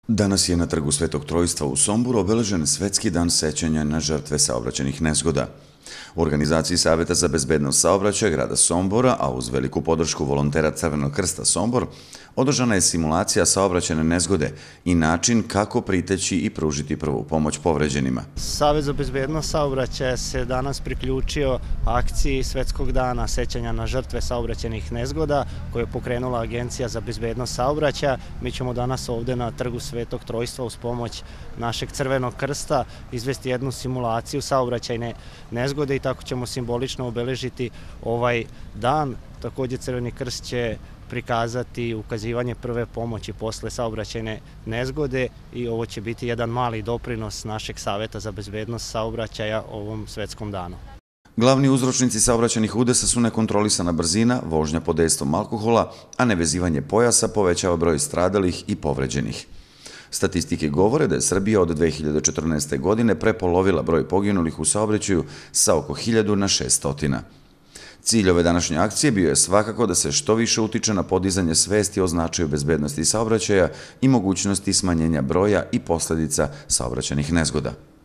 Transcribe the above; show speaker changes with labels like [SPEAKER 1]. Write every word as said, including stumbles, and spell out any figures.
[SPEAKER 1] Danas je na Trgu Svetog Trojstva u Somboru obeležen Svetski dan sećanja na žrtve saobraćajnih nezgoda. U organizaciji Saveta za bezbednost saobraćaja grada Sombora, a uz veliku podršku volontera Crvenog krsta Sombor, održana je simulacija saobraćajne nezgode i način kako priteći i pružiti prvu pomoć povređenima.
[SPEAKER 2] Savet za bezbednost saobraćaja se danas priključio akciji Svetskog dana sećanja na žrtve saobraćajnih nezgoda koju je pokrenula Agencija za bezbednost saobraćaja. Mi ćemo danas ovde na Trgu Svetog Trojstva uz pomoć našeg Crvenog krsta izvesti jednu simulaciju saobraćajne nezgode i tako ćemo simbolično obeležiti ovaj dan. Također Crveni krst će prikazati ukazivanje prve pomoći posle saobraćajne nezgode i ovo će biti jedan mali doprinos našeg Saveta za bezbednost saobraćaja ovom svetskom danu.
[SPEAKER 1] Glavni uzročnici saobraćajnih udesa su nekontrolisana brzina, vožnja pod dejstvom alkohola, a nevezivanje pojasa povećava broj stradalih i povređenih. Statistike govore da je Srbija od dve hiljade četrnaeste. godine prepolovila broj poginulih u saobraćaju sa oko hiljadu na šesnaest. Cilj ove današnje akcije bio je svakako da se što više utiče na podizanje svesti o značaju bezbednosti saobraćaja i mogućnosti smanjenja broja i posledica saobraćajnih nezgoda.